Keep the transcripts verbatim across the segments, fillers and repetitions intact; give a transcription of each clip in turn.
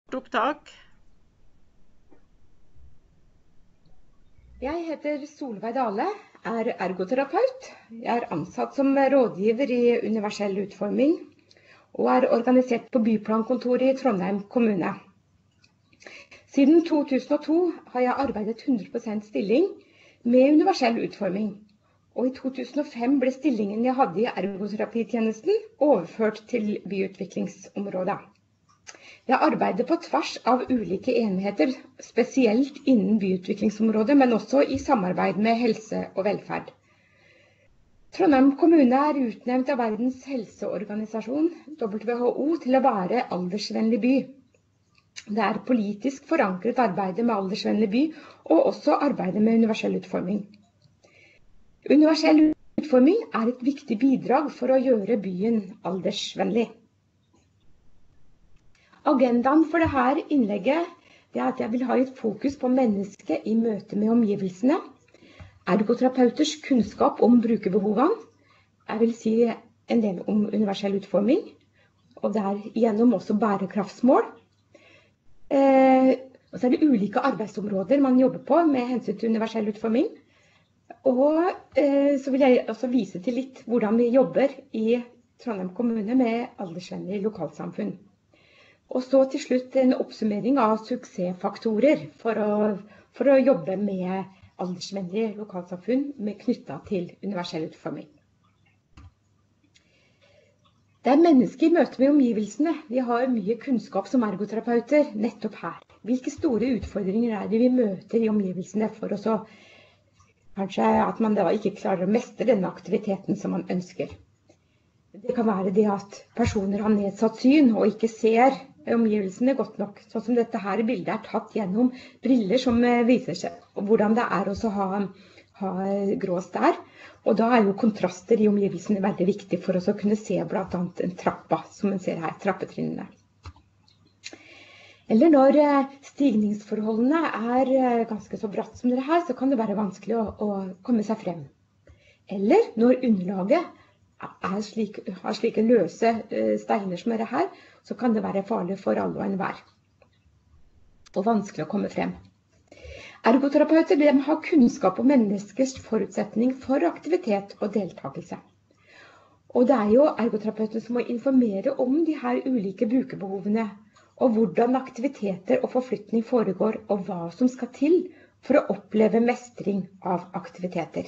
Opptak. Jeg heter Solveig Dale, er ergoterapeut. Jeg er ansatt som rådgiver i universell utforming og er organisert på byplankontoret i Trondheim kommune. Siden to tusen og to har jeg arbeidet hundre prosent stilling med universell utforming. Og i to tusen og fem ble stillingen jeg hadde i ergoterapitjenesten overført til byutviklingsområdet. Jeg arbeider på tvers av ulike enheter, spesielt innen byutviklingsområdet, men også i samarbeid med helse og velferd. Trondheim kommune er utnevnt av Verdens helseorganisasjon, W H O, til å være aldersvennlig by. Det er politisk forankret arbeidet med aldersvennlig by, og også arbeidet med universell utforming. Universell utforming er et viktig bidrag for å gjøre byen aldersvennlig. Agendaen for dette innlegget er at jeg vil ha et fokus på mennesket i møte med omgivelsene, ergoterapeuters kunnskap om brukerbehovene, jeg vil si en del om universell utforming, og det er gjennom også bærekraftsmål. Eh, og så er det ulike arbeidsområder man jobber på med hensyn til universell utforming. Og eh, så vil jeg også vise til litt hvordan vi jobber i Trondheim kommune med aldersvennlig lokalsamfunn. Og så til slutt en oppsummering av suksessfaktorer for å, for å jobbe med aldersvennlige lokalsamfunn med knyttet til universell utforming. Det er mennesket i møte med omgivelsene. Vi har mye kunnskap som ergoterapeuter nettopp her. Hvilke store utfordringer er det vi møter i omgivelsene for å så, kanskje at man da ikke klarer å mestre denne aktiviteten som man ønsker. Det kan være det at personer har nedsatt syn og ikke ser omgivelsene godt nok. Sånn som dette her bildet er tatt gjennom briller som viser seg hvordan det er å ha, ha grå stær. Og da er jo kontraster i omgivelsene veldig viktig for oss å kunne se blant annet en trappa, som man ser her, trappetrinnene. Eller når stigningsforholdene er ganske så bratt som dere her, så kan det være vanskelig å, å komme seg frem. Eller når underlaget er slik, har slike løse steiner som er her, så kan det være farlig for alle og enhver. Og vanskelig å komme frem. Ergoterapeuter de har kunnskap om menneskers forutsetning for aktivitet og deltakelse. Og det er jo ergoterapeuter som må informere om de her ulike brukerbehovene, og hvordan aktiviteter og forflytning foregår, og hva som skal til for å oppleve mestring av aktiviteter.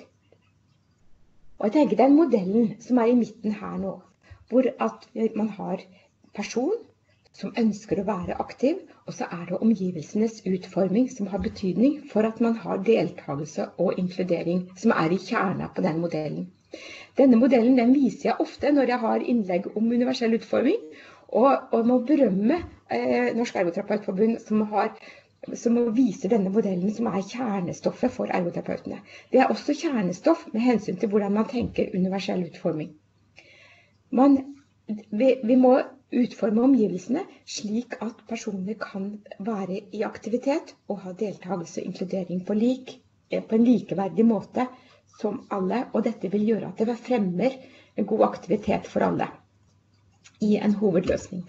Og jeg tenker den modellen som er i midten her nå, hvor at man har person som ønsker å være aktiv, og så er det omgivelsenes utforming som har betydning for at man har deltakelse og inkludering, som er i kjernen på den modellen. Denne modellen den viser jeg ofte når jeg har innlegg om universell utforming, og, og må berømme eh, Norsk Ergoterapeutforbund som har som viser denne modellen som er kjernestoffet for ergoterapeutene. Det er også kjernestoff med hensyn til hvordan man tenker universell utforming. Man, vi, vi må utforme omgivelsene slik at personer kan være i aktivitet og ha deltakelse og inkludering på, lik, på en likeverdig måte som alle, og dette vil gjøre at det fremmer en god aktivitet for alle i en hovedløsning.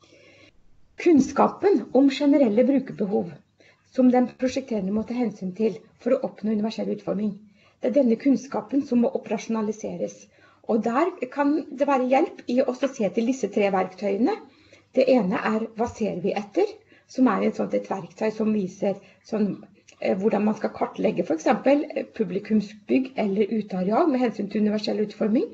Kunnskapen om generelle brukerbehov som den prosjekterende må ta hensyn til for å oppnå universell utforming. Det er denne kunnskapen som må operasjonaliseres. Og der kan det være hjelp i å se til disse tre verktøyene. Det ene er hva ser vi etter, som er et, sånt, et verktøy som viser sånn, eh, hvordan man skal kartlegge for eksempel publikumsbygg eller uteareal med hensyn til universell utforming.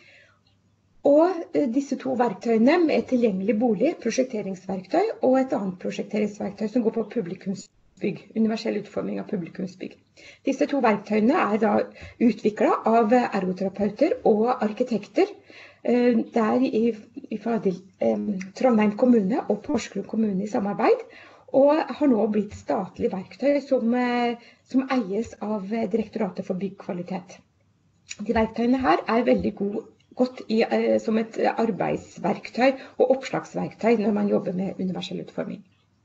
Og eh, disse to verktøyene med tilgjengelig bolig, prosjekteringsverktøy, og et annet prosjekteringsverktøy som går på publikumsbygg. Universell utforming av publikumsbygg. Disse to verktøyene er da utviklet av ergoterapeuter og arkitekter der i, i Trondheim kommune og Porsgrunn kommune i samarbeid, og har nå blitt statlig verktøy som, som eies av Direktoratet for byggkvalitet. De verktøyene her er veldig gode, godt i, som et arbeidsverktøy og oppslagsverktøy når man jobber med universell utforming.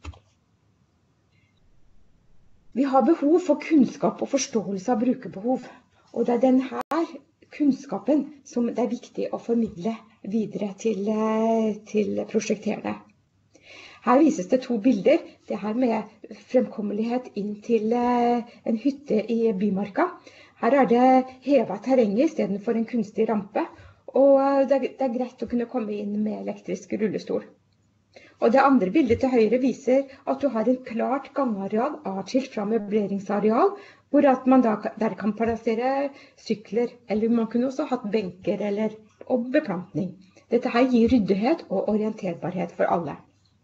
Vi har behov for kunnskap og forståelse av brukerbehov, og det er denne kunnskapen som det er viktig å formidle videre til, til prosjekterende. Her vises det to bilder. Det her med fremkommelighet inn til en hytte i bymarka. Her er det hevet terrenget i stedet for en kunstig rampe, og det er greit å kunne komme inn med elektrisk rullestol. Og det andre bildet til høyre viser at du har en klart gangareal atskilt fra møbleringsareal, hvor at man da, der kan plassere sykler, eller man kunne også hatt benker eller og beplantning. Dette her gir ryddighet og orienterbarhet for alle.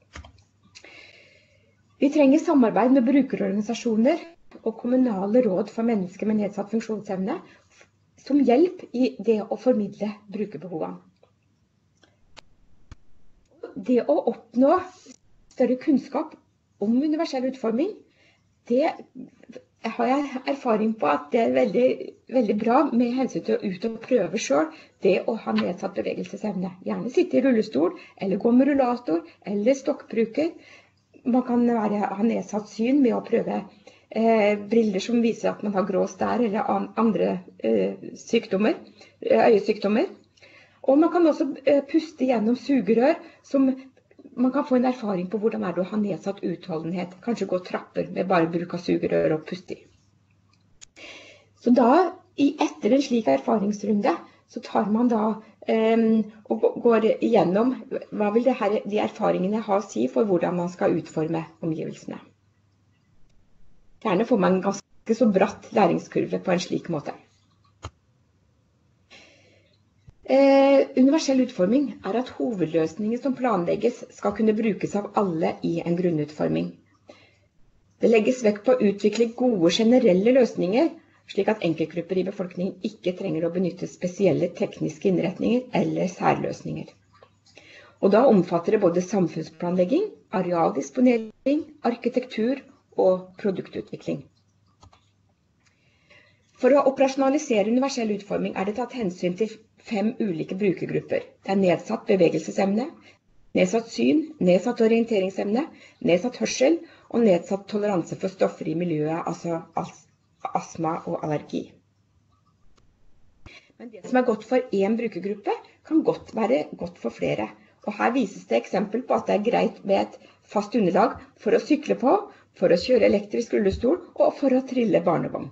Vi trenger samarbeid med brukerorganisasjoner og kommunale råd for mennesker med nedsatt funksjonsevne som hjelp i det å formidle brukerbehovene. Det å oppnå større kunnskap om universell utforming, det har jeg erfaring på at det er veldig, veldig bra med hensyn til å ut og prøve selv det å ha nedsatt bevegelsesevne. Gjerne sitte i rullestol, eller gå med rullator, eller stokkbruker. Man kan være, ha nedsatt syn med å prøve eh, briller som viser at man har grå stær eller an, andre eh, sykdommer, øyesykdommer. Og man kan også eh, puste gjennom sugerør, som man kan få en erfaring på hvordan er det å ha nedsatt utholdenhet. Kanskje gå trapper med bare bruk av sugerør og puste i. Så da, i, etter en slik erfaringsrunde, så tar man da eh, og går igjennom hva vil det her, de erfaringene ha å si for hvordan man skal utforme omgivelsene. Gjerne får man en ganske så bratt læringskurve på en slik måte. Eh, universell utforming er at hovedløsninger som planlegges skal kunne brukes av alle i en grunnutforming. Det legges vekt på å utvikle gode generelle løsninger, slik at enkeltgrupper i befolkningen ikke trenger å benytte spesielle tekniske innretninger eller særløsninger. Og da omfatter det både samfunnsplanlegging, arealdisponering, arkitektur og produktutvikling. For å operasjonalisere universell utforming er det tatt hensyn til fem ulike brukergrupper. Det er nedsatt bevegelsesevne, nedsatt syn, nedsatt orienteringsevne, nedsatt hørsel og nedsatt toleranse for stoffer i miljøet, altså astma og allergi. Men det som er godt for én brukergruppe, kan godt være godt for flere. Og her vises det eksempel på at det er greit med et fast underlag for å sykle på, for å kjøre elektrisk rullestol og for å trille barnevogn.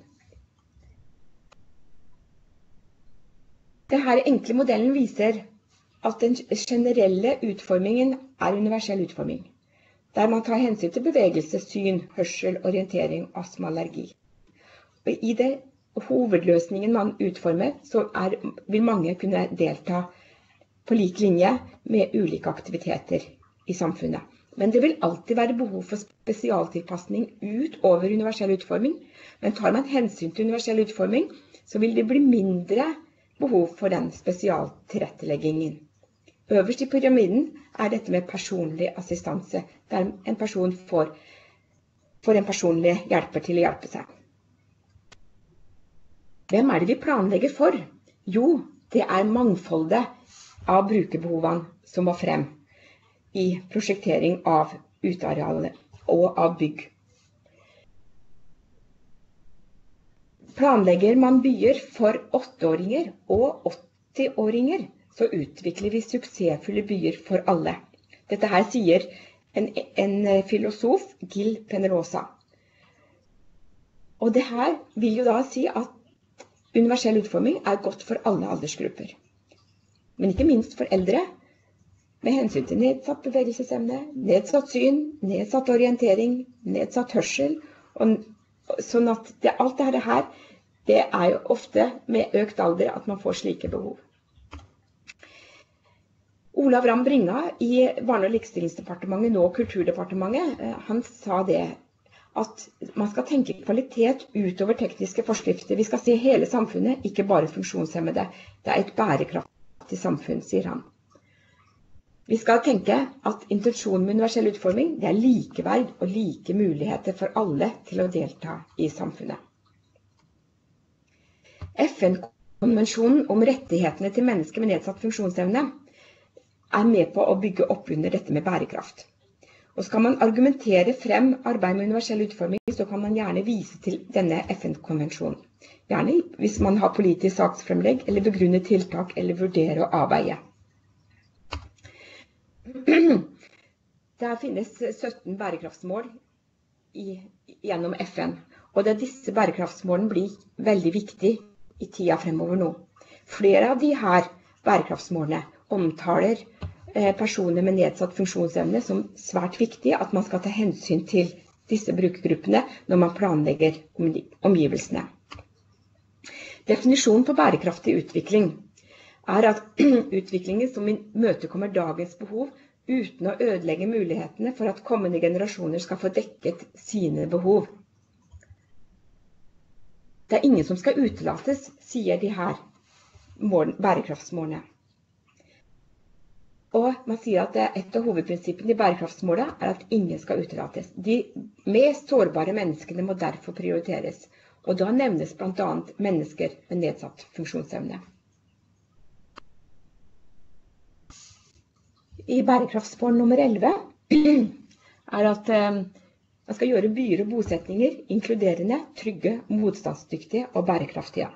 Denne enkle modellen viser at den generelle utformingen er universell utforming, der man tar hensyn til bevegelse, syn, hørsel, orientering, astma, allergi. Og i det hovedløsningen man utformer, så er, vil mange kunne delta på lik linje med ulike aktiviteter i samfunnet. Men det vil alltid være behov for spesialtilpasning utover universell utforming, men tar man hensyn til universell utforming, så vil det bli mindre behov for den spesialtilretteleggingen. Øverst i pyramiden er dette med personlig assistanse, der en person får, får en personlig hjelper til å hjelpe seg. Hvem er det vi planlegger for? Jo, det er mangfoldet av brukerbehovene som må frem i prosjektering av utearealer og av bygg. Planlegger man byer for åtteåringer og åttiåringer, så utvikler vi suksessfulle byer for alle. Dette her sier en, en filosof, Gil Penalosa. Og det her vil jo da si at universell utforming er godt for alle aldersgrupper. Men ikke minst for eldre, med hensyn til nedsatt bevegelsesevne, nedsatt syn, nedsatt orientering, nedsatt hørsel, og sånn at det, alt dette her, det er jo ofte med økt alder at man får slike behov. Olav Ramm Bringa i Barne- og likestillingsdepartementet, nå Kulturdepartementet, han sa det at man skal tenke kvalitet utover tekniske forskrifter. Vi skal se hele samfunnet, ikke bare funksjonshemmede. Det er et bærekraftig samfunn, sier han. Vi skal tenke at intensjonen med universell utforming, det er likeverd og like muligheter for alle til å delta i samfunnet. F N-konvensjonen om rettighetene til mennesker med nedsatt funksjonsevne er med på å bygge opp under dette med bærekraft. Og skal man argumentere frem arbeid med universell utforming, så kan man gjerne vise til denne F N-konvensjonen. Gjerne hvis man har politisk saksfremlegg, eller begrunnet tiltak, eller vurdere å avveie. Det finnes sytten bærekraftsmål i, gjennom F N, og det er disse bærekraftsmålene blir veldig viktig i tida fremover nå. Flere av de her bærekraftsmålene omtaler eh, personer med nedsatt funksjonsevne som svært viktig at man skal ta hensyn til disse brukergruppene når man planlegger omgivelsene. Definisjonen på bærekraftig utvikling er at utviklingen som imøtekommer dagens behov uten å ødelegge mulighetene for at kommende generasjoner skal få dekket sine behov. Det er ingen som skal utelates, sier de her mål, bærekraftsmålene. Og man sier at et av hovedprinsippene i bærekraftsmålet er at ingen skal utelates. De mest sårbare menneskene må derfor prioriteres, og da nevnes blant annet mennesker med nedsatt funksjonsevne. I bærekraftsmål nummer elleve er at eh, man skal gjøre byer og bosetninger inkluderende, trygge, motstandsdyktige og bærekraftige.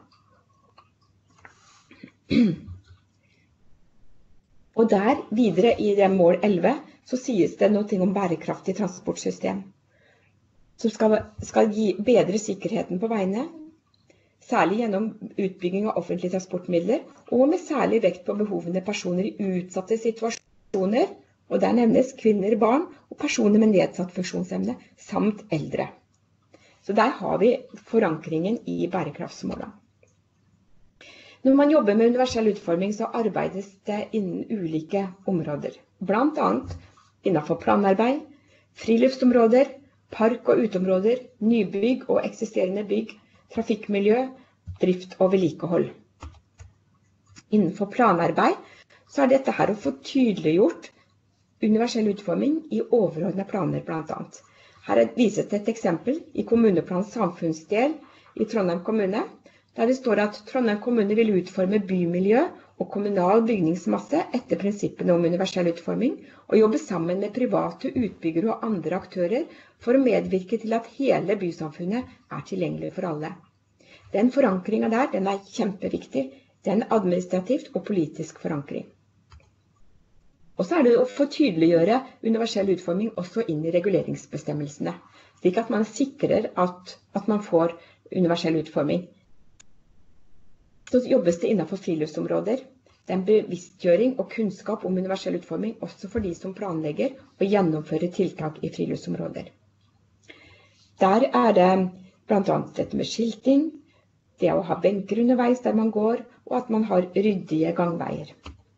Og der, videre i det mål elleve, så sies det noe om bærekraftig transportsystem, som skal, skal gi bedre sikkerheten på veiene, særlig gjennom utbygging av offentlige transportmidler, og med særlig vekt på behovene personer i utsatte situasjoner, og der nevnes kvinner, barn og personer med nedsatt funksjonsevne, samt eldre. Så der har vi forankringen i bærekraftsmålene. Når man jobber med universell utforming, så arbeides det innen ulike områder. Blant annet innenfor planarbeid, friluftsområder, park- og uteområder, nybygg og eksisterende bygg, trafikkmiljø, drift og vedlikehold. Innenfor planarbeid så er dette her å få tydeliggjort universell utforming i overordnede planer blant annet. Her vises det et eksempel i kommuneplanens samfunnsdel i Trondheim kommune, der det står at Trondheim kommune vil utforme bymiljø og kommunal bygningsmasse etter prinsippene om universell utforming, og jobbe sammen med private utbyggere og andre aktører for å medvirke til at hele bysamfunnet er tilgjengelig for alle. Den forankringen der, den er kjempeviktig. Den er administrativt og politisk forankring. Og så er det å få tydeliggjøre universell utforming også inn i reguleringsbestemmelsene, slik at man sikrer at, at man får universell utforming. Så jobbes det innenfor friluftsområder. Det er en bevisstgjøring og kunnskap om universell utforming også for de som planlegger og gjennomfører tiltak i friluftsområder. Der er det blant annet dette med skilting, det å ha benker underveis der man går, og at man har ryddige gangveier.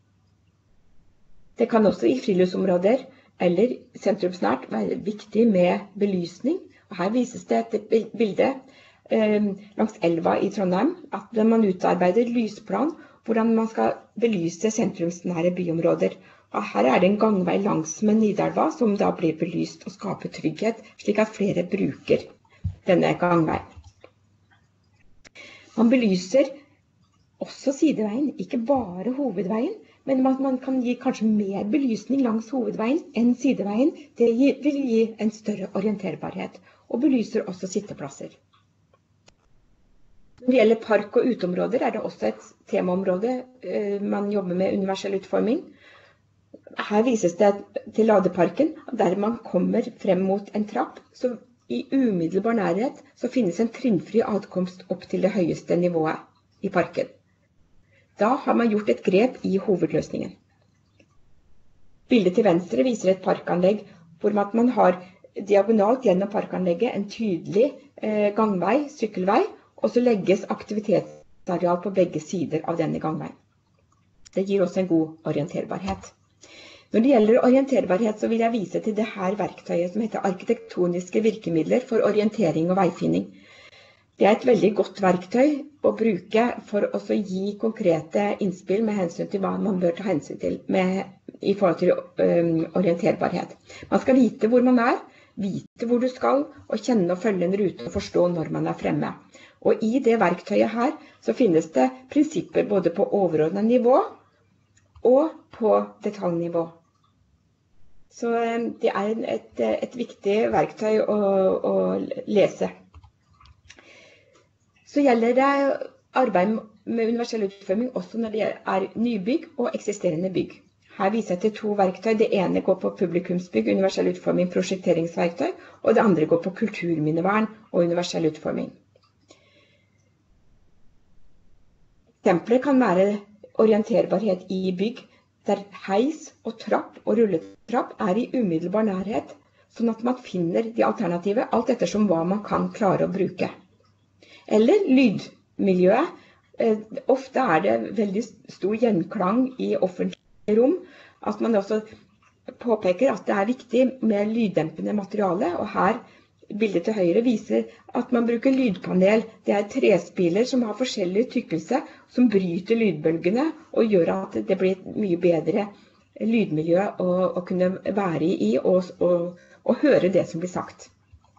Det kan også i friluftsområder eller sentrumsnært være viktig med belysning. Og her vises det et bilde eh, langs elva i Trondheim, at man utarbeider lysplan hvordan man skal belyse sentrumsnære byområder. Og her er det en gangvei langs med Nidelva som da blir belyst og skaper trygghet, slik at flere bruker denne gangveien. Man belyser også sideveien, ikke bare hovedveien, men man, man kan gi kanskje mer belysning langs hovedveien enn sideveien. Det vil gi en større orienterbarhet, og belyser også sitteplasser. Når det gjelder park- og uteområder er det også et temaområde eh, man jobber med universell utforming. Her vises det til Ladeparken, der man kommer frem mot en trapp, så i umiddelbar nærhet så finnes en trinnfri adkomst opp til det høyeste nivået i parken. Da har man gjort et grep i hovedløsningen. Bildet til venstre viser et parkanlegg hvor man har diagonalt gjennom parkanlegget en tydelig eh, gangvei, sykkelvei, og så legges aktivitetsareal på begge sider av denne gangveien. Det gir også en god orienterbarhet. Når det gjelder orienterbarhet, så vil jeg vise til det her verktøyet som heter arkitektoniske virkemidler for orientering og veifinning. Det er et veldig godt verktøy å bruke for å gi konkrete innspill med hensyn til hva man bør ta hensyn til med, i forhold til um, orienterbarhet. Man skal vite hvor man er, vite hvor du skal, og kjenne og følge en rute og forstå når man er fremme. Og i det verktøyet her så finnes det prinsipper både på overordnet nivå og på detaljnivå. Så um, det er et, et viktig verktøy å, å lese. Så gjelder det arbeid med universell utforming også når det er nybygg og eksisterende bygg. Her viser jeg til to verktøy. Det ene går på publikumsbygg, universell utforming, prosjekteringsverktøy, og det andre går på kulturminnevern og universell utforming. Eksempler kan være orienterbarhet i bygg, der heis og trapp og rulletrapp er i umiddelbar nærhet, sånn at man finner de alternative, alt ettersom hva man kan klare å bruke. Eller lydmiljøet. Eh, ofte er det veldig stor gjenklang i offentlige rom, at man også påpeker at det er viktig med lyddempende materiale, og her bildet til høyre viser at man bruker lydpanel. Det er trespiler som har forskjellig tykkelse, som bryter lydbølgene og gjør at det blir et mye bedre lydmiljø å, å kunne være i og, og, og høre det som blir sagt.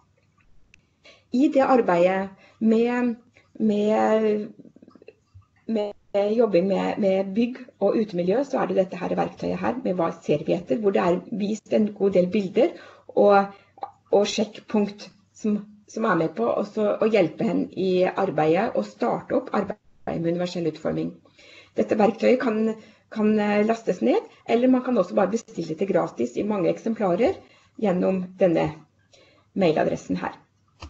I det arbeidet med, med, med jobbing med, med bygg og utemiljø, så er det dette her verktøyet her, med hva ser vi etter, hvor det er vist en god del bilder og, og sjekkpunkt som, som er med på også, å hjelpe henne i arbeidet og starte opp arbeidet med universell utforming. Dette verktøyet kan, kan lastes ned, eller man kan også bare bestille det gratis i mange eksemplarer gjennom denne mailadressen her.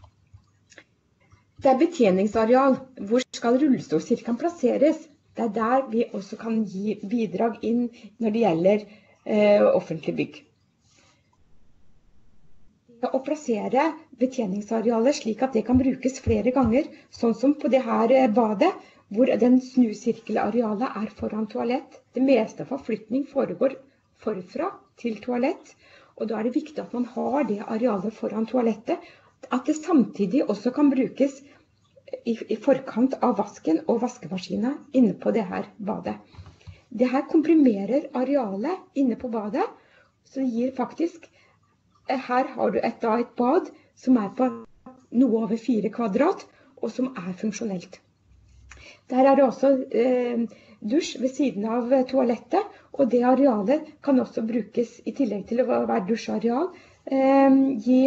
Det er betjeningsareal. Hvor skal rullestolkirken plasseres? Det er der vi også kan gi bidrag inn når det gjelder eh, offentlig bygg. Å plassere betjeningsarealet slik at det kan brukes flere ganger, sånn som på det her badet, hvor den snusirkelarealet er foran toalett. Det meste av forflytning foregår forfra til toalett, og da er det viktig at man har det arealet foran toalettet, at det samtidig også kan brukes i, i forkant av vasken og vaskemaskina inne på det her badet. Det her komprimerer arealet inne på badet, så det gir faktisk, her har du et, da, et bad som er på noe over fire kvadrat, og som er funksjonelt. Der er det også eh, dusj ved siden av toalettet, og det arealet kan også brukes i tillegg til å være dusjareal, eh, gi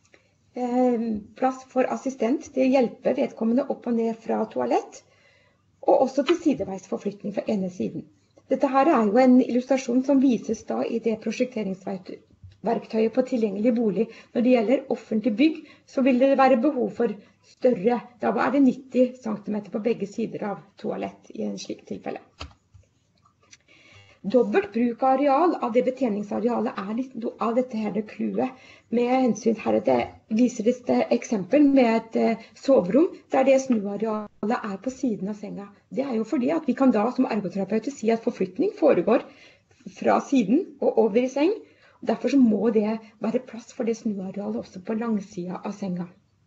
plass for assistent til å hjelpe vedkommende opp og ned fra toalett, og også til sideveisforflytning fra ene siden. Dette her er jo en illustrasjon som vises da i det prosjekteringsverktøyet på tilgjengelig bolig. Når det gjelder offentlig bygg, så vil det være behov for større, da er det nitti centimeter på begge sider av toalett i en slik tilfelle. Dobbelt bruk av areal av det betjeningsarealet er litt av dette her det kluet. Med hensyn her det viser det et eksempel med et eh, soverom der det snuarealet er på siden av senga. Det er jo fordi at vi kan da som ergoterapeuter si at forflytning foregår fra siden og over i seng. Derfor så må det være plass for det snuarealet også på langsida av senga.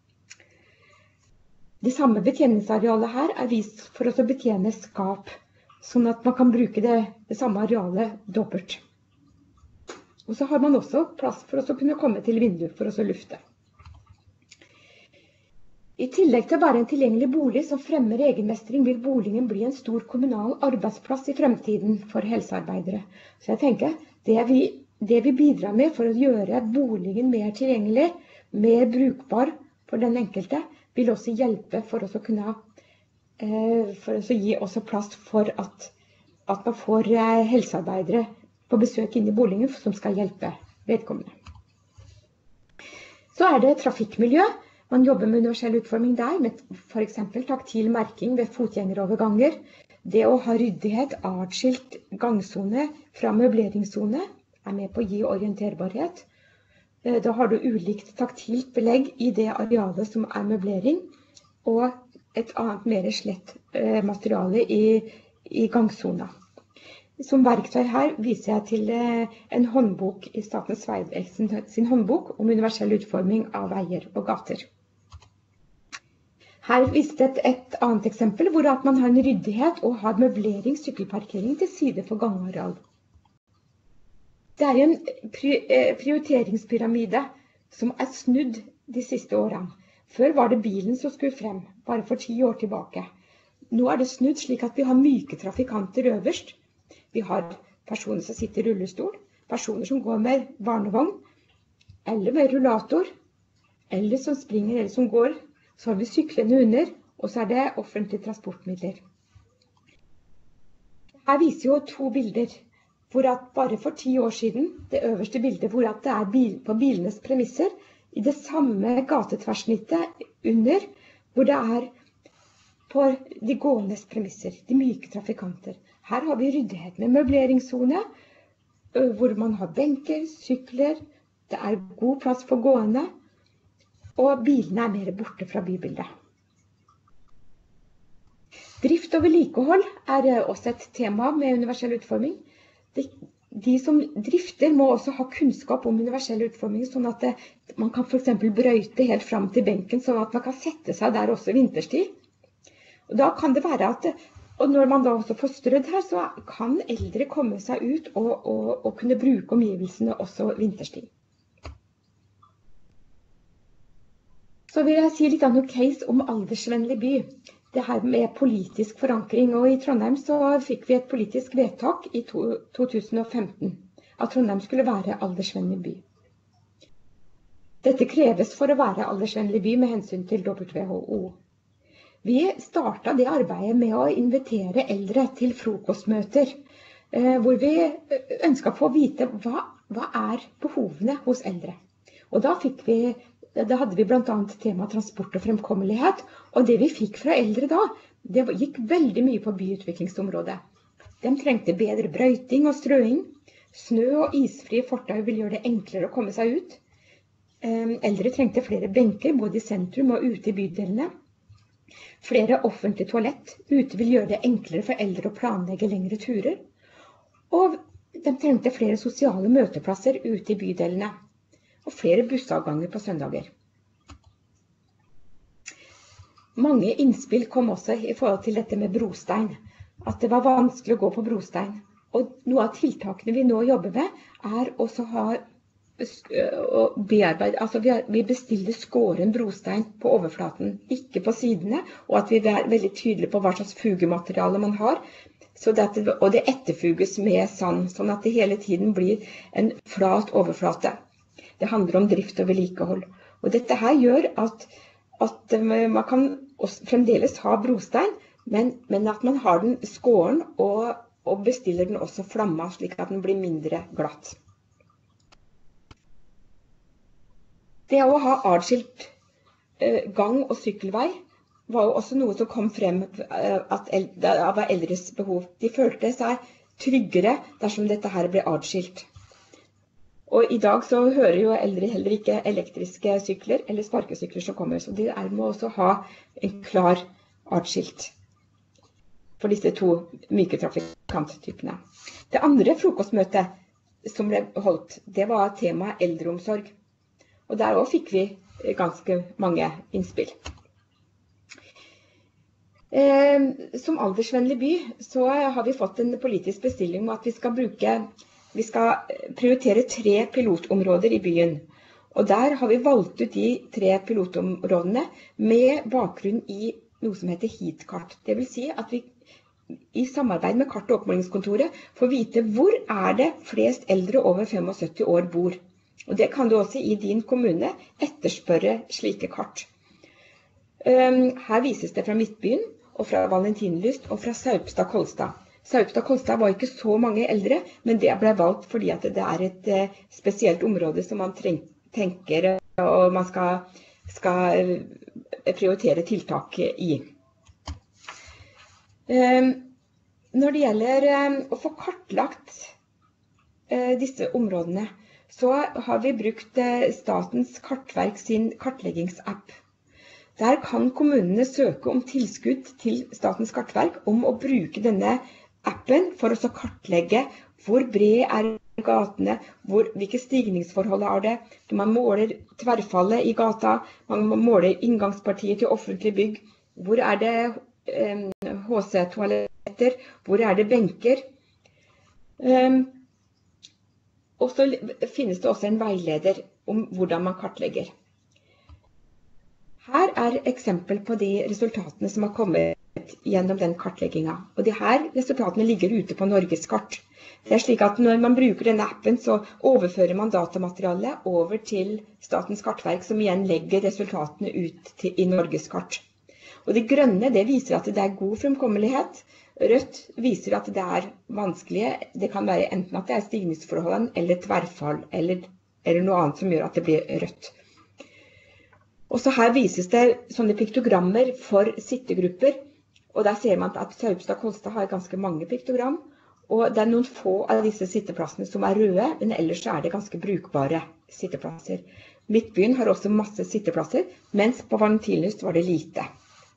Det samme betjeningsarealet her er vist for å betjene skap, sånn at man kan bruke det, det samme arealet dobbelt. Og så har man også plass for å kunne komme til vinduet for å lufte. I tillegg til å være en tilgjengelig bolig som fremmer egenmestring, vil boligen bli en stor kommunal arbeidsplass i fremtiden for helsearbeidere. Så jeg tenker, det vi, det vi bidrar med for å gjøre boligen mer tilgjengelig, mer brukbar for den enkelte, vil også hjelpe for oss å kunne for å gi også plass for at, at man får helsearbeidere på besøk inn i boligen som skal hjelpe vedkommende. Så er det trafikkmiljø. Man jobber med universell utforming der, med for eksempel taktil merking ved fotgjengeroverganger. Det å ha ryddighet, atskilt gangsone fra møbleringszone er med på å gi orienterbarhet. Da har du ulikt taktilt belegg i det arealet som er møblering, og et annet mer slett eh, materiale i, i gangsona. Som verktøy her viser jeg til eh, en håndbok i Statens vegvesen sin håndbok om universell utforming av veier og gater. Her viser det et, et annet eksempel hvor at man har en ryddighet og har møblering, sykkelparkering til side for gangareal. Det er en pri, eh, prioriteringspyramide som er snudd de siste årene. Før var det bilen som skulle frem, bare for ti år tilbake. Nå er det snudd slik at vi har myke trafikanter øverst. Vi har personer som sitter i rullestol, personer som går med barnevogn, eller med rullator, eller som springer, eller som går. Så har vi syklende under, og så er det offentlige transportmidler. Her viser jo to bilder. hvor at bare for ti år siden, det øverste bildet hvor at det er bil, på bilenes premisser, i det samme gatetverssnittet under, hvor det er på de gåendes premisser, de myke trafikanter. Her har vi ryddighet med møbleringszone, hvor man har benker, sykler, det er god plass for gående, og bilene er mer borte fra bybildet. Drift og vedlikehold er også et tema med universell utforming. De, de som drifter må også ha kunnskap om universell utforming, sånn at det, man kan for eksempel brøyte helt frem til benken, sånn at man kan sette seg der også vinterstid. Og da kan det være at, og når man da også får strødd her, så kan eldre komme seg ut og, og, og kunne bruke omgivelsene også vinterstid. Så vil jeg si litt av noe case om aldersvennlig by. Det her med politisk forankring, og i Trondheim så fikk vi et politisk vedtak i to tusen og femten, at Trondheim skulle være aldersvennlig by. Dette kreves for å være aldersvennlig by med hensyn til W H O. Vi startet det arbeidet med å invitere eldre til frokostmøter, hvor vi ønsket å få vite hva, hva er behovene hos eldre. Og da fikk vi Da hadde vi blant annet tema transport og fremkommelighet, og det vi fikk fra eldre da, det gikk veldig mye på byutviklingsområdet. De trengte bedre brøyting og strøing, snø og isfrie fortau vil gjøre det enklere å komme seg ut. Eldre trengte flere benker, både i sentrum og ute i bydelene. Flere offentlige toalett, ute vil gjøre det enklere for eldre å planlegge lengre turer. Og de trengte flere sosiale møteplasser ute i bydelene. Og flere bussavganger på søndager. Mange innspill kom også i forhold til dette med brostein, at det var vanskelig å gå på brostein. Og noe av tiltakene vi nå jobber med er også å ha bearbeid, altså vi bestiller skåren brostein på overflaten, ikke på sidene, og at vi er veldig tydelige på hva slags fugemateriale man har, så det, og det etterfuges med sand, sånn at det hele tiden blir en flat overflate. Det handler om drift og vedlikehold. Og dette her gjør at, at man kan fremdeles ha brostein, men, men at man har den skåren og, og bestiller den også flamma, slik at den blir mindre glatt. Det å ha adskilt eh, gang- og sykkelvei var jo også noe som kom frem eh, at eldre, av eldres behov. De følte seg tryggere dersom dette her ble adskilt. Og i dag så hører jo eldre heller ikke elektriske sykler eller sparkesykler som kommer, så de må også ha en klar adskilt for disse to myke trafikanttypene. Det andre frokostmøtet som ble holdt, det var tema eldreomsorg. Og der også fikk vi ganske mange innspill. Eh, som aldersvennlig by så har vi fått en politisk bestilling om at vi skal bruke Vi skal prioritere tre pilotområder i byen, og der har vi valgt ut de tre pilotområdene med bakgrunn i noe som heter heatkart. Det vil si at vi i samarbeid med kart- og oppmålingskontoret får vite hvor er det flest eldre over syttifem år bor. Og det kan du også i din kommune etterspørre slike kart. Her vises det fra Midtbyen, og fra Valentinlyst, og fra Saupstad-Kolstad. Saupstad-Kolstad var ikke så mange eldre, men det ble valgt fordi at det er et eh, spesielt område som man tenker og man skal, skal prioritere tiltak i. Eh, når det gjelder eh, å få kartlagt eh, disse områdene, så har vi brukt eh, Statens kartverk sin kartleggingsapp. Der kan kommunene søke om tilskudd til Statens kartverk om å bruke denne appen for å kartlegge hvor bred er gatene, hvor, hvilke stigningsforhold er det. Man måler tverrfallet i gata, man måler inngangspartiet til offentlig bygg. Hvor er det eh, H C-toaletter, hvor er det benker. Um, og så finnes det også en veileder om hvordan man kartlegger. Her er eksempel på de resultatene som har kommet gjennom den kartleggingen. Og de her resultatene ligger ute på Norgeskart. Det er slik at når man bruker denne appen, så overfører man datamaterialet over til Statens kartverk, som igjen legger resultatene ut til, i Norgeskart. Og det grønne, det viser at det er god fremkommelighet, Rødt viser at det er vanskelig. Det kan være enten at det er stigningsforholdene eller tverrfall, eller, eller noe annet som gjør at det blir rødt. Og så her vises det sånne piktogrammer for sittegrupper, og der ser man at Saupstad-Kolstad har ganske mange piktogram, og det er noen få av disse sitteplassene som er røde, men ellers er det ganske brukbare sitteplasser. Midtbyen har også masse sitteplasser, mens på Valentinlyst var det lite.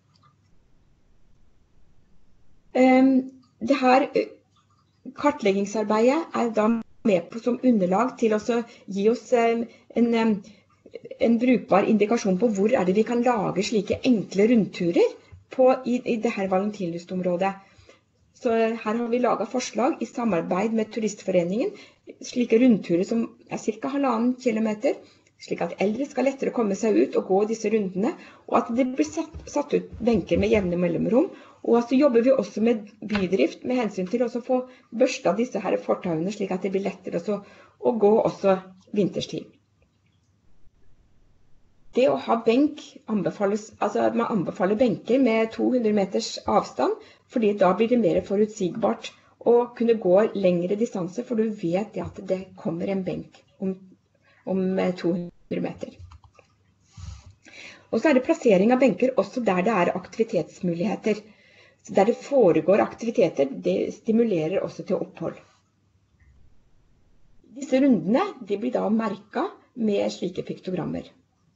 Det her kartleggingsarbeidet er da med på som underlag til å gi oss en, en brukbar indikasjon på hvor er det vi kan lage slike enkle rundturer på, i, i det her Valentinlyst-området. Så her har vi laget forslag i samarbeid med Turistforeningen, slike rundturer som er cirka halvannen kilometer, slik at eldre skal lettere komme seg ut og gå disse rundene, og at det blir satt, satt ut benker med jevne mellomrom. Og så jobber vi også med bydrift med hensyn til å få børstet disse her fortauene, slik at det blir lettere også, å gå også vinterstid. Det å ha benk anbefales, altså man anbefaler benker med to hundre meters avstand, fordi da blir det mer forutsigbart å kunne gå lengre distanse, for du vet at det kommer en benk om, om to hundre meter. Og så er det plassering av benker også der det er aktivitetsmuligheter. Så der det foregår aktiviteter, det stimulerer også til opphold. Disse rundene de blir da merket med slike piktogrammer.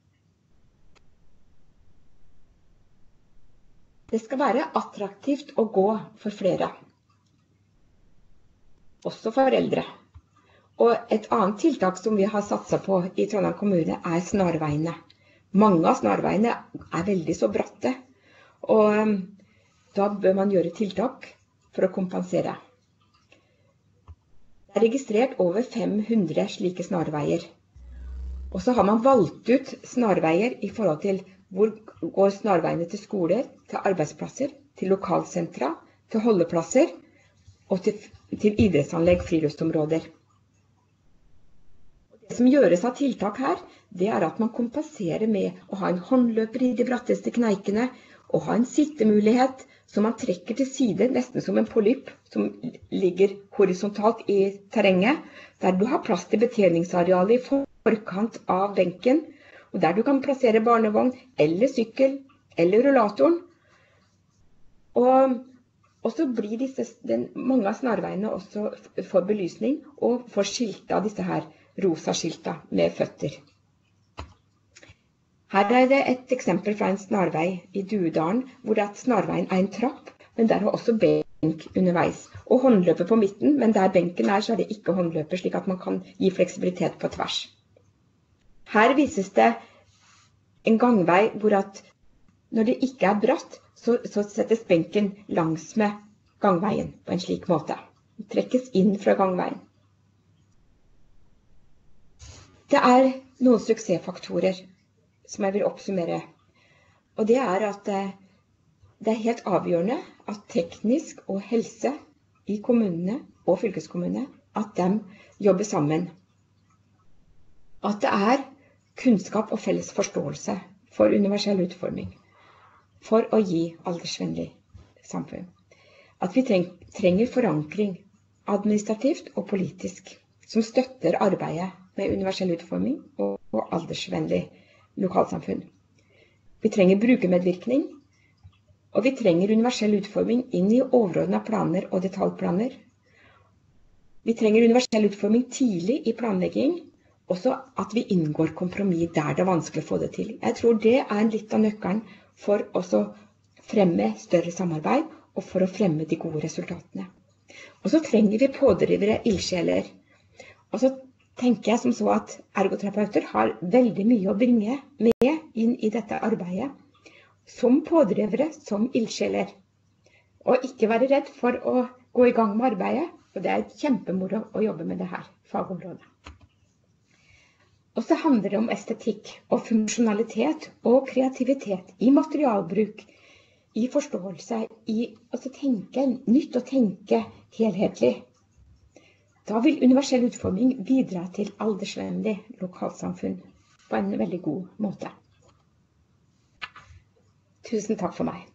Det skal være attraktivt å gå for flere, også for eldre. Og et annet tiltak som vi har satset på i Trondheim kommune er snarveiene. Mange av snarveiene er veldig så bratte, og da bør man gjøre tiltak for å kompensere. Det er registrert over fem hundre slike snarveier. Og så har man valgt ut snarveier i forhold til hvor går snarveiene til skoler, til arbeidsplasser, til lokalsentra, til holdeplasser og til, til idrettsanlegg, friluftsområder. Det som gjøres av tiltak her, det er at man kompenserer med å ha en håndløper i de bratteste kneikene, og ha en sittemulighet som man trekker til side, nesten som en polypp som ligger horisontalt i terrenget, der du har plass til betjeningsarealet i forkant av benken, og der du kan plassere barnevogn, eller sykkel, eller rullatoren. Og, og så blir disse, den, mange av snarveiene også for belysning, og får skiltet av disse her rosa skilta med føtter. Her er det et eksempel fra en snarvei i Duedalen, hvor det er snarveien er en trapp, men der har også benk underveis. Og håndløper på midten, men der benken er, så er det ikke håndløper, slik at man kan gi fleksibilitet på tvers. Her vises det en gangvei hvor at når det ikke er bratt, så, så settes benken langs med gangveien på en slik måte. Den trekkes inn fra gangveien. Det er noen suksessfaktorer som jeg vil oppsummere. Og det er at det er helt avgjørende at teknisk og helse i kommunene og fylkeskommunene, at de jobber sammen. At det er kunnskap og felles forståelse for universell utforming, for å gi aldersvennlig samfunn. At vi treng, trenger forankring administrativt og politisk, som støtter arbeidet med universell utforming og, og aldersvennlig lokalsamfunn. Vi trenger brukermedvirkning, og vi trenger universell utforming inn i overordnede planer og detaljplaner. Vi trenger universell utforming tidlig i planlegging, også at vi inngår kompromiss der det er vanskelig å få det til. Jeg tror det er litt av nøkkelen for å fremme større samarbeid, og for å fremme de gode resultatene. Og så trenger vi pådrivere, ildsjeler. Og så tenker jeg som så at ergoterapeuter har veldig mye å bringe med inn i dette arbeidet, som pådrivere, som ildsjeler. Og ikke være redd for å gå i gang med arbeidet, og det er kjempemoro å jobbe med det her fagområdet. Og så handler det om estetikk og funksjonalitet og kreativitet i materialbruk, i forståelse, i å tenke nytt og tenke helhetlig. Da vil universell utforming bidra til aldersvennlig lokalsamfunn på en veldig god måte. Tusen takk for meg.